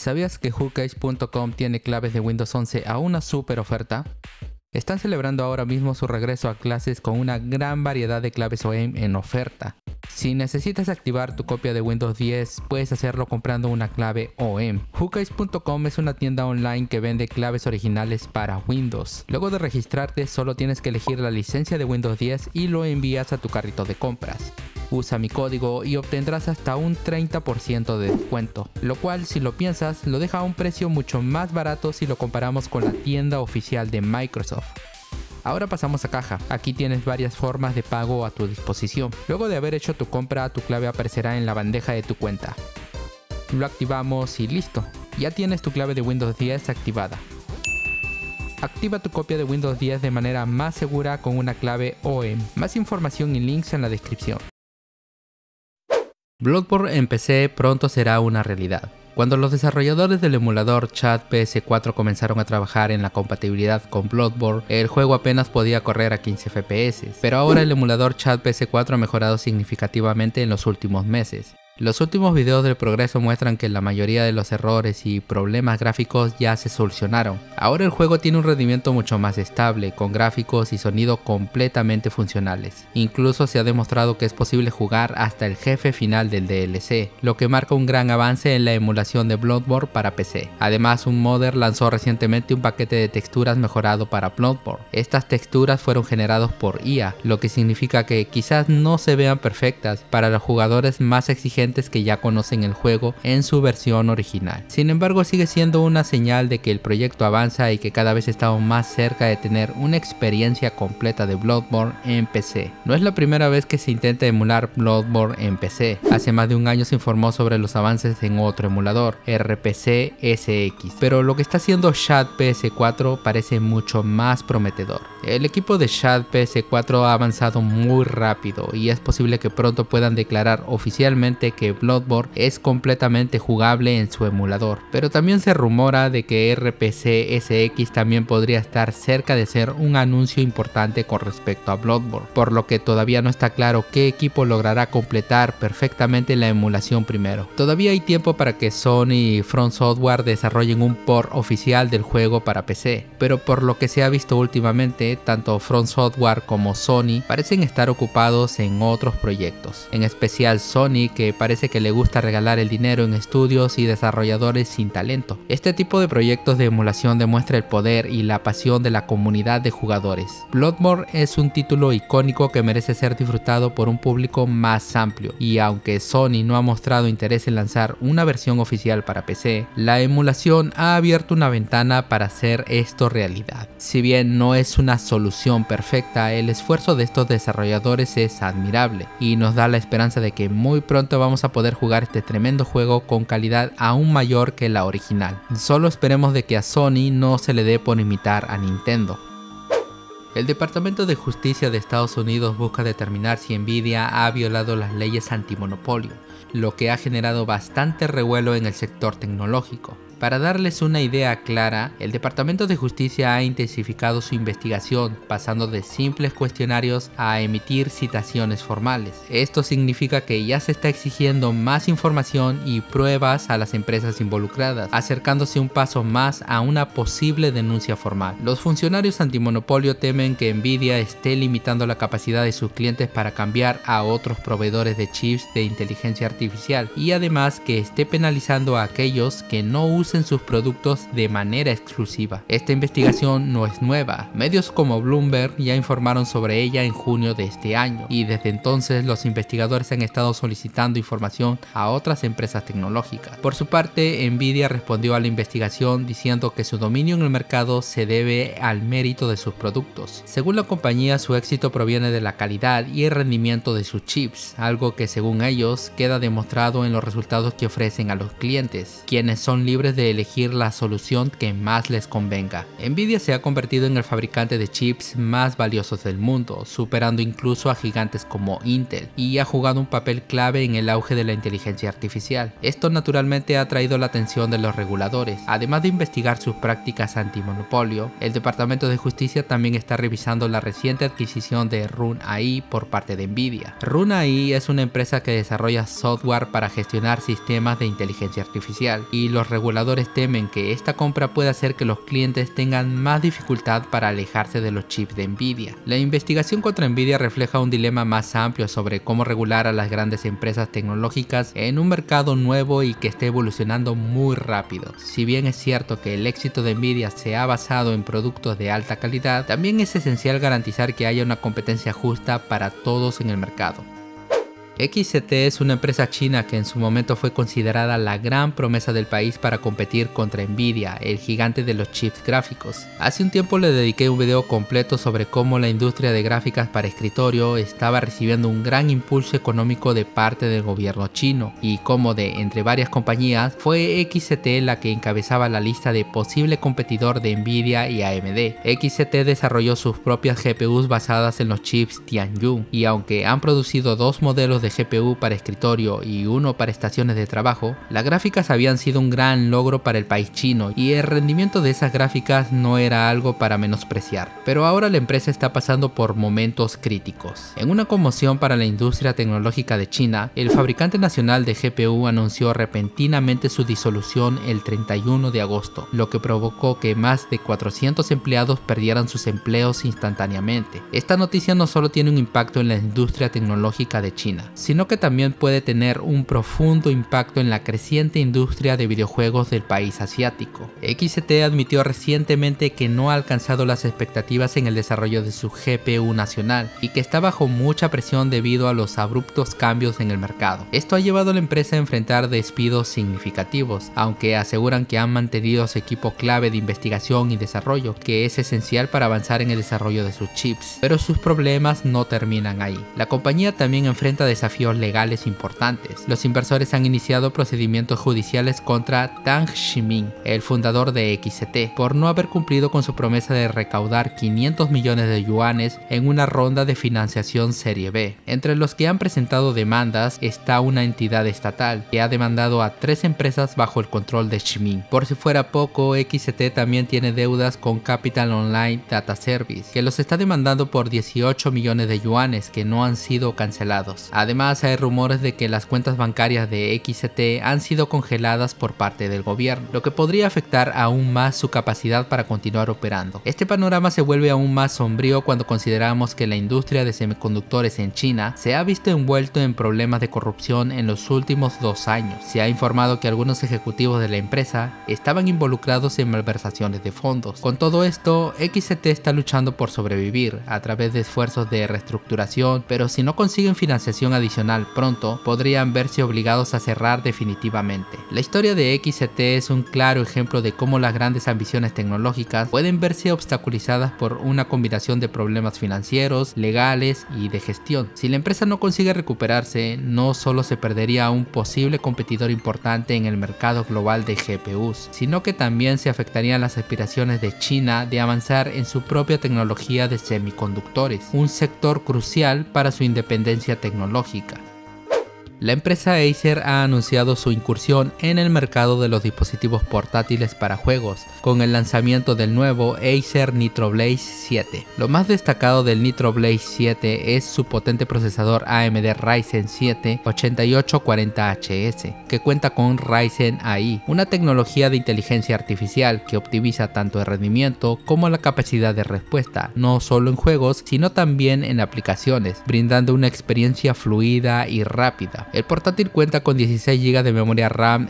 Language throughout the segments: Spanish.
¿Sabías que Hookage.com tiene claves de Windows 11 a una super oferta? Están celebrando ahora mismo su regreso a clases con una gran variedad de claves OEM en oferta. Si necesitas activar tu copia de Windows 10, puedes hacerlo comprando una clave OEM. Hookage.com es una tienda online que vende claves originales para Windows. Luego de registrarte, solo tienes que elegir la licencia de Windows 10 y lo envías a tu carrito de compras. Usa mi código y obtendrás hasta un 30% de descuento, lo cual, si lo piensas, lo deja a un precio mucho más barato si lo comparamos con la tienda oficial de Microsoft. Ahora pasamos a caja. Aquí tienes varias formas de pago a tu disposición. Luego de haber hecho tu compra, tu clave aparecerá en la bandeja de tu cuenta. Lo activamos y listo. Ya tienes tu clave de Windows 10 activada. Activa tu copia de Windows 10 de manera más segura con una clave OEM. Más información y links en la descripción. Bloodborne en PC pronto será una realidad. Cuando los desarrolladores del emulador Chad PS4 comenzaron a trabajar en la compatibilidad con Bloodborne, el juego apenas podía correr a 15 FPS, pero ahora el emulador Chad PS4 ha mejorado significativamente en los últimos meses. Los últimos videos del progreso muestran que la mayoría de los errores y problemas gráficos ya se solucionaron. Ahora el juego tiene un rendimiento mucho más estable, con gráficos y sonido completamente funcionales. Incluso se ha demostrado que es posible jugar hasta el jefe final del DLC, lo que marca un gran avance en la emulación de Bloodborne para PC. Además, un modder lanzó recientemente un paquete de texturas mejorado para Bloodborne. Estas texturas fueron generadas por IA, lo que significa que quizás no se vean perfectas para los jugadores más exigentes que ya conocen el juego en su versión original. Sin embargo, sigue siendo una señal de que el proyecto avanza y que cada vez estamos más cerca de tener una experiencia completa de Bloodborne en PC. No es la primera vez que se intenta emular Bloodborne en PC. Hace más de un año se informó sobre los avances en otro emulador, RPC SX, pero lo que está haciendo Chad PS4 parece mucho más prometedor. El equipo de Chad PS4 ha avanzado muy rápido y es posible que pronto puedan declarar oficialmente que Bloodborne es completamente jugable en su emulador, pero también se rumora de que RPC SX también podría estar cerca de ser un anuncio importante con respecto a Bloodborne, por lo que todavía no está claro qué equipo logrará completar perfectamente la emulación primero. Todavía hay tiempo para que Sony y From Software desarrollen un port oficial del juego para PC, pero por lo que se ha visto últimamente, tanto From Software como Sony parecen estar ocupados en otros proyectos, en especial Sony, que parece que le gusta regalar el dinero en estudios y desarrolladores sin talento. Este tipo de proyectos de emulación demuestra el poder y la pasión de la comunidad de jugadores. Bloodborne es un título icónico que merece ser disfrutado por un público más amplio, y aunque Sony no ha mostrado interés en lanzar una versión oficial para PC, la emulación ha abierto una ventana para hacer esto realidad. Si bien no es una solución perfecta, el esfuerzo de estos desarrolladores es admirable y nos da la esperanza de que muy pronto vamos a poder jugar este tremendo juego con calidad aún mayor que la original. Solo esperemos de que a Sony no se le dé por imitar a Nintendo. El Departamento de Justicia de Estados Unidos busca determinar si Nvidia ha violado las leyes antimonopolio, lo que ha generado bastante revuelo en el sector tecnológico. Para darles una idea clara, el Departamento de Justicia ha intensificado su investigación, pasando de simples cuestionarios a emitir citaciones formales. Esto significa que ya se está exigiendo más información y pruebas a las empresas involucradas, acercándose un paso más a una posible denuncia formal. Los funcionarios antimonopolio temen que Nvidia esté limitando la capacidad de sus clientes para cambiar a otros proveedores de chips de inteligencia artificial, y además que esté penalizando a aquellos que no usen sus productos de manera exclusiva. Esta investigación no es nueva. Medios como Bloomberg ya informaron sobre ella en junio de este año, y desde entonces los investigadores han estado solicitando información a otras empresas tecnológicas. Por su parte, Nvidia respondió a la investigación diciendo que su dominio en el mercado se debe al mérito de sus productos. Según la compañía, su éxito proviene de la calidad y el rendimiento de sus chips, algo que según ellos queda demostrado en los resultados que ofrecen a los clientes, quienes son libres de elegir la solución que más les convenga. Nvidia se ha convertido en el fabricante de chips más valiosos del mundo, superando incluso a gigantes como Intel, y ha jugado un papel clave en el auge de la inteligencia artificial. Esto naturalmente ha traído la atención de los reguladores. Además de investigar sus prácticas antimonopolio, el Departamento de Justicia también está revisando la reciente adquisición de Run AI por parte de Nvidia. Run AI es una empresa que desarrolla software para gestionar sistemas de inteligencia artificial, y los reguladores investigadores temen que esta compra pueda hacer que los clientes tengan más dificultad para alejarse de los chips de Nvidia. La investigación contra Nvidia refleja un dilema más amplio sobre cómo regular a las grandes empresas tecnológicas en un mercado nuevo y que esté evolucionando muy rápido. Si bien es cierto que el éxito de Nvidia se ha basado en productos de alta calidad, también es esencial garantizar que haya una competencia justa para todos en el mercado. XCT es una empresa china que en su momento fue considerada la gran promesa del país para competir contra Nvidia, el gigante de los chips gráficos. Hace un tiempo le dediqué un video completo sobre cómo la industria de gráficas para escritorio estaba recibiendo un gran impulso económico de parte del gobierno chino y cómo entre varias compañías fue XCT la que encabezaba la lista de posible competidor de Nvidia y AMD. XCT desarrolló sus propias GPUs basadas en los chips Tianyong y aunque han producido dos modelos de GPU para escritorio y uno para estaciones de trabajo, las gráficas habían sido un gran logro para el país chino y el rendimiento de esas gráficas no era algo para menospreciar. Pero ahora la empresa está pasando por momentos críticos. En una conmoción para la industria tecnológica de China, el fabricante nacional de GPU anunció repentinamente su disolución el 31 de agosto, lo que provocó que más de 400 empleados perdieran sus empleos instantáneamente. Esta noticia no solo tiene un impacto en la industria tecnológica de China, sino que también puede tener un profundo impacto en la creciente industria de videojuegos del país asiático. XCT admitió recientemente que no ha alcanzado las expectativas en el desarrollo de su GPU nacional y que está bajo mucha presión debido a los abruptos cambios en el mercado. Esto ha llevado a la empresa a enfrentar despidos significativos, aunque aseguran que han mantenido su equipo clave de investigación y desarrollo, que es esencial para avanzar en el desarrollo de sus chips. Pero sus problemas no terminan ahí. La compañía también enfrenta desafíos legales importantes. Los inversores han iniciado procedimientos judiciales contra Tang Ximin, el fundador de XCT, por no haber cumplido con su promesa de recaudar 500 millones de yuanes en una ronda de financiación Serie B. Entre los que han presentado demandas está una entidad estatal que ha demandado a 3 empresas bajo el control de Ximin. Por si fuera poco, XCT también tiene deudas con Capital Online Data Service, que los está demandando por 18 millones de yuanes que no han sido cancelados. Además, hay rumores de que las cuentas bancarias de XCT han sido congeladas por parte del gobierno, lo que podría afectar aún más su capacidad para continuar operando. Este panorama se vuelve aún más sombrío cuando consideramos que la industria de semiconductores en China se ha visto envuelto en problemas de corrupción en los últimos 2 años. Se ha informado que algunos ejecutivos de la empresa estaban involucrados en malversaciones de fondos. Con todo esto, XCT está luchando por sobrevivir a través de esfuerzos de reestructuración, pero si no consiguen financiación adicional pronto, podrían verse obligados a cerrar definitivamente. La historia de XCT es un claro ejemplo de cómo las grandes ambiciones tecnológicas pueden verse obstaculizadas por una combinación de problemas financieros, legales y de gestión. Si la empresa no consigue recuperarse, no solo se perdería a un posible competidor importante en el mercado global de GPUs, sino que también se afectarían las aspiraciones de China de avanzar en su propia tecnología de semiconductores, un sector crucial para su independencia tecnológica. La empresa Acer ha anunciado su incursión en el mercado de los dispositivos portátiles para juegos, con el lanzamiento del nuevo Acer Nitro Blaze 7. Lo más destacado del Nitro Blaze 7 es su potente procesador AMD Ryzen 7 8840HS, que cuenta con Ryzen AI, una tecnología de inteligencia artificial que optimiza tanto el rendimiento como la capacidad de respuesta, no solo en juegos, sino también en aplicaciones, brindando una experiencia fluida y rápida. El portátil cuenta con 16 GB de memoria RAM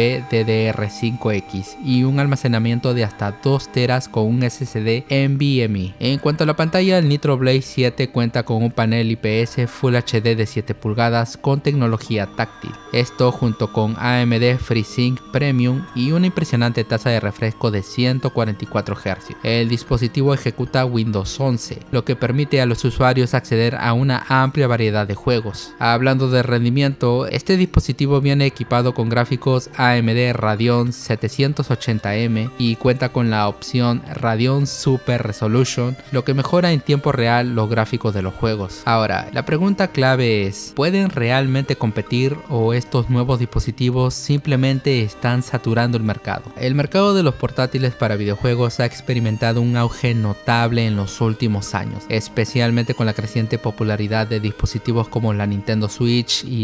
LPDDR5X y un almacenamiento de hasta 2 TB con un SSD NVMe. En cuanto a la pantalla, el Nitro Blaze 7 cuenta con un panel IPS Full HD de 7 pulgadas con tecnología táctil. Esto junto con AMD FreeSync Premium y una impresionante tasa de refresco de 144 Hz. El dispositivo ejecuta Windows 11, lo que permite a los usuarios acceder a una amplia variedad de juegos. Hablando de rendimiento, este dispositivo viene equipado con gráficos AMD Radeon 780M y cuenta con la opción Radeon Super Resolution, lo que mejora en tiempo real los gráficos de los juegos. Ahora, la pregunta clave es, ¿pueden realmente competir o estos nuevos dispositivos simplemente están saturando el mercado? El mercado de los portátiles para videojuegos ha experimentado un auge notable en los últimos años, especialmente con la creciente popularidad de dispositivos como la Nintendo Switch y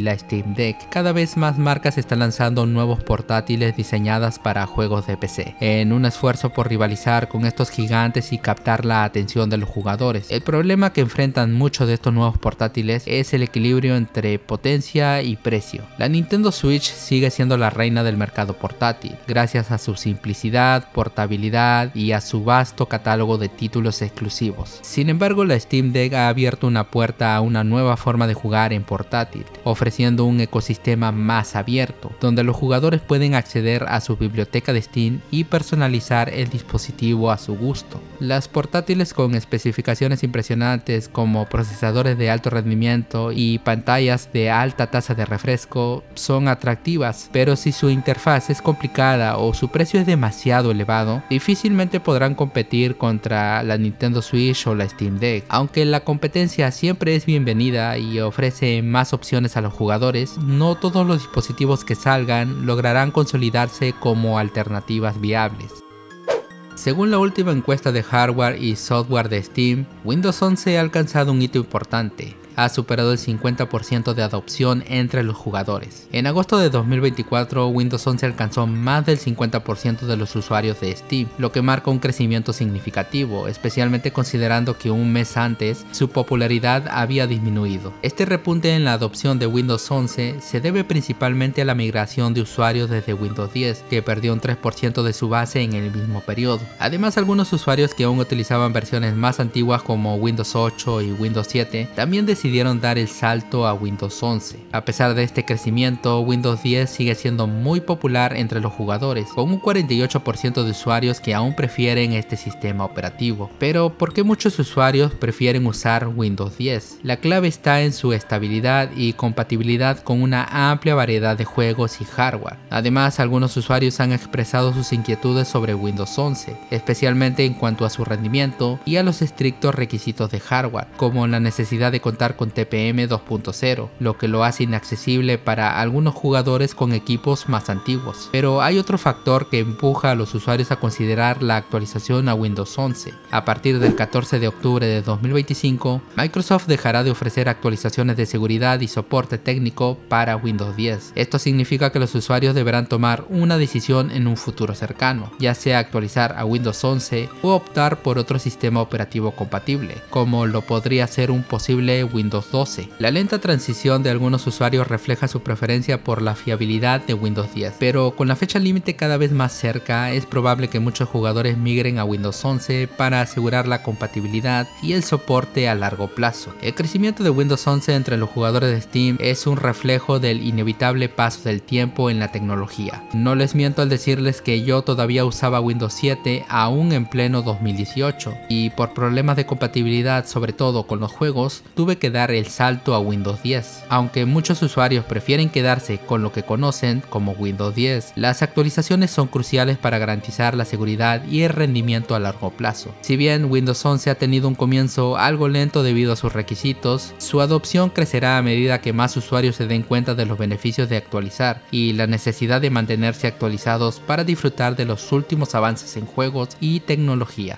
la Steam Deck, cada vez más marcas están lanzando nuevos portátiles diseñadas para juegos de PC, en un esfuerzo por rivalizar con estos gigantes y captar la atención de los jugadores. El problema que enfrentan muchos de estos nuevos portátiles es el equilibrio entre potencia y precio. La Nintendo Switch sigue siendo la reina del mercado portátil, gracias a su simplicidad, portabilidad y a su vasto catálogo de títulos exclusivos. Sin embargo, la Steam Deck ha abierto una puerta a una nueva forma de jugar en portátil, ofreciendo un ecosistema más abierto, donde los jugadores pueden acceder a su biblioteca de Steam y personalizar el dispositivo a su gusto. Las portátiles con especificaciones impresionantes como procesadores de alto rendimiento y pantallas de alta tasa de refresco son atractivas, pero si su interfaz es complicada o su precio es demasiado elevado, difícilmente podrán competir contra la Nintendo Switch o la Steam Deck. Aunque la competencia siempre es bienvenida y ofrece más opciones a los jugadores, no todos los dispositivos que salgan lograrán consolidarse como alternativas viables. Según la última encuesta de hardware y software de Steam, Windows 11 ha alcanzado un hito importante. Ha superado el 50% de adopción entre los jugadores. En agosto de 2024, Windows 11 alcanzó más del 50% de los usuarios de Steam, lo que marca un crecimiento significativo, especialmente considerando que un mes antes su popularidad había disminuido. Este repunte en la adopción de Windows 11 se debe principalmente a la migración de usuarios desde Windows 10, que perdió un 3% de su base en el mismo periodo. Además, algunos usuarios que aún utilizaban versiones más antiguas como Windows 8 y Windows 7 también decidieron dar el salto a Windows 11. A pesar de este crecimiento, Windows 10 sigue siendo muy popular entre los jugadores, con un 48% de usuarios que aún prefieren este sistema operativo. Pero, ¿por qué muchos usuarios prefieren usar Windows 10? La clave está en su estabilidad y compatibilidad con una amplia variedad de juegos y hardware. Además, algunos usuarios han expresado sus inquietudes sobre Windows 11, especialmente en cuanto a su rendimiento y a los estrictos requisitos de hardware, como la necesidad de contar con TPM 2.0, lo que lo hace inaccesible para algunos jugadores con equipos más antiguos. Pero hay otro factor que empuja a los usuarios a considerar la actualización a Windows 11. A partir del 14 de octubre de 2025, Microsoft dejará de ofrecer actualizaciones de seguridad y soporte técnico para Windows 10. Esto significa que los usuarios deberán tomar una decisión en un futuro cercano, ya sea actualizar a Windows 11 o optar por otro sistema operativo compatible, como lo podría ser un posible Windows 12. La lenta transición de algunos usuarios refleja su preferencia por la fiabilidad de Windows 10, pero con la fecha límite cada vez más cerca, es probable que muchos jugadores migren a Windows 11 para asegurar la compatibilidad y el soporte a largo plazo. El crecimiento de Windows 11 entre los jugadores de Steam es un reflejo del inevitable paso del tiempo en la tecnología. No les miento al decirles que yo todavía usaba Windows 7 aún en pleno 2018, y por problemas de compatibilidad, sobre todo con los juegos, tuve que dar el salto a Windows 10. Aunque muchos usuarios prefieren quedarse con lo que conocen como Windows 10, las actualizaciones son cruciales para garantizar la seguridad y el rendimiento a largo plazo. Si bien Windows 11 ha tenido un comienzo algo lento debido a sus requisitos, su adopción crecerá a medida que más usuarios se den cuenta de los beneficios de actualizar y la necesidad de mantenerse actualizados para disfrutar de los últimos avances en juegos y tecnología.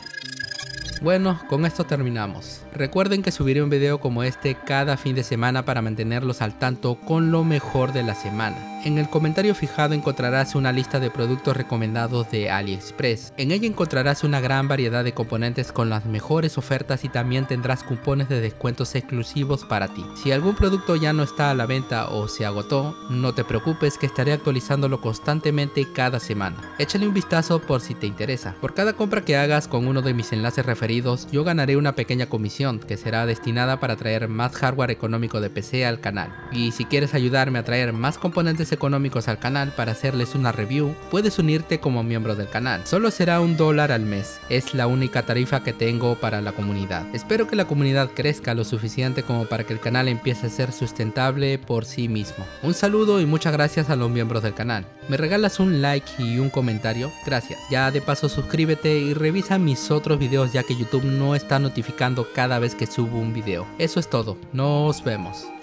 Bueno, con esto terminamos. Recuerden que subiré un video como este cada fin de semana para mantenerlos al tanto con lo mejor de la semana. En el comentario fijado encontrarás una lista de productos recomendados de AliExpress. En ella encontrarás una gran variedad de componentes con las mejores ofertas y también tendrás cupones de descuentos exclusivos para ti. Si algún producto ya no está a la venta o se agotó, no te preocupes, que estaré actualizándolo constantemente cada semana. Échale un vistazo por si te interesa. Por cada compra que hagas con uno de mis enlaces referidos, yo ganaré una pequeña comisión que será destinada para traer más hardware económico de PC al canal. Y si quieres ayudarme a traer más componentes económicos al canal para hacerles una review, puedes unirte como miembro del canal. Solo será $1 al mes, es la única tarifa que tengo para la comunidad. Espero que la comunidad crezca lo suficiente como para que el canal empiece a ser sustentable por sí mismo. Un saludo y muchas gracias a los miembros del canal. ¿Me regalas un like y un comentario? Gracias. Ya de paso suscríbete y revisa mis otros videos, ya que YouTube no está notificando cada vez que subo un video. Eso es todo, nos vemos.